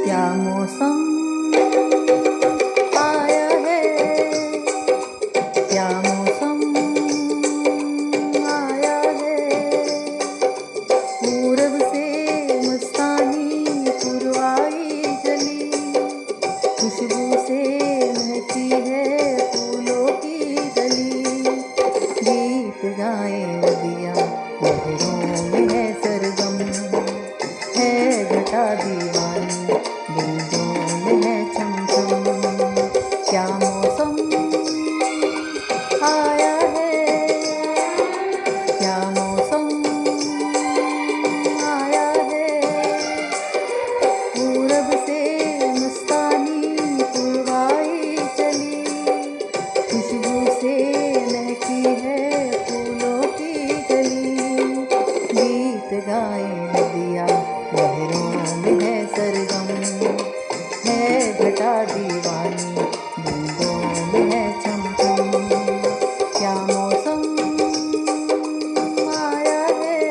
क्या मौसम आया है, क्या मौसम आया है। पूरब से मस्तानी पुरवाई चली, खुशबू से महकी है फूलों की गली। गीत गाए नदियाँ लहरों में है सरगम, है घटा दीवानी बूंदों में है छमछम। क्या मौसम आया है, क्या मौसम आया है। पूरब से मस्तानी पुरवाई चली, खुशबू से महकी है फूलों की गली। गीत गाए नदियाँ लहरों में है सरगम, है घटा दीवानी बूंदों में है छमछम। क्या मौसम आया है।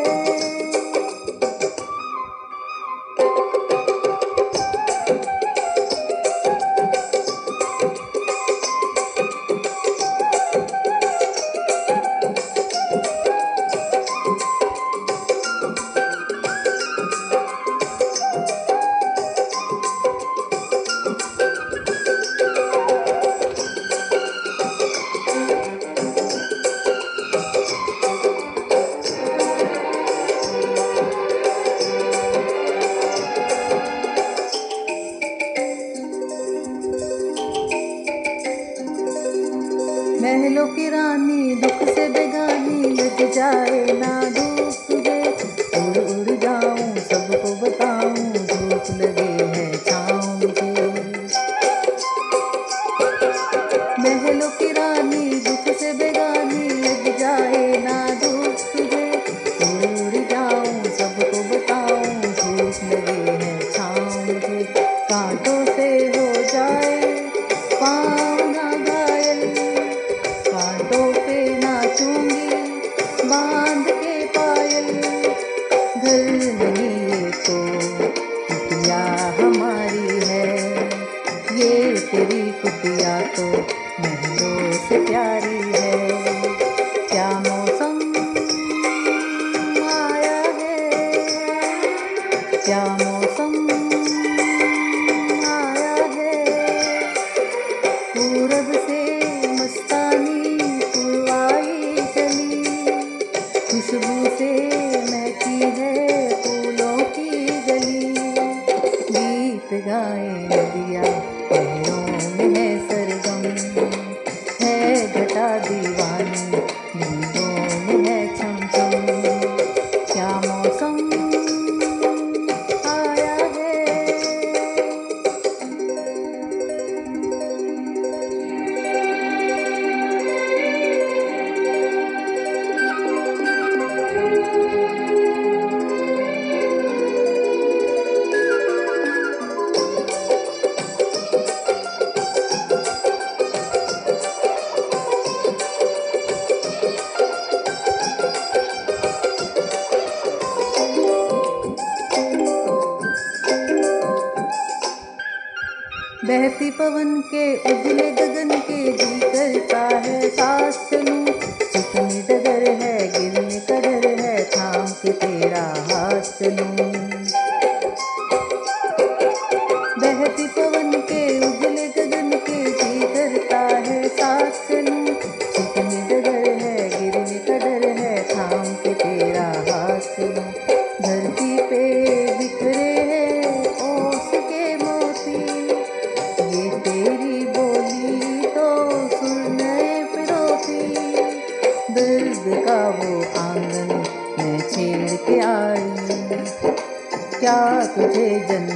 महलों की रानी दुख से बेगानी, लग जाए ना धूप तुझे। उड़ उड़ जाऊं सबको बताऊं, धूप लगे है छाँव मुझे। महलों की रानी दुख से बेगानी, लग जाए ना धूप तुझे। उड़ उड़ जाऊं सबको बताऊं, धूप लगे है छाँव मुझे। कांटों से हो जाए पाँव ना घायल, कांटों पे नाचूंगी बांध के पायल। घर नहीं ये तो कुटिया हमारी है, ये तेरी कुटिया तो महलों से प्यारी है। क्या मौसम आया है, क्या मौसम आया है। पूरब से मस्तानी पुरवाई चली, खुशबू से महकी है फूलों की गली। गीत गाए नदियाँ लहरों में है सरगम, है घटा दीवानी बूंदों में है छमछम। क्या मौसम आया है। बहती पवन के उजले गगन के, जी करता है सांस चलूं। चिकनी डगर है गिरने का डर है, थाम के तेरा हाथ चलूं। बहती पवन के उजले गगन के, जी करता है सांस चलूं। चिकनी डगर है गिरने का डर है, थाम के तेरा हाथ चलूं। धरती पे बिखरे हैं ओस के मोती, ये तेरी बोली तो सुनने पिरोती। दर्द का वो आंगन मैं छेड़ के आई, क्या तुझे जन्म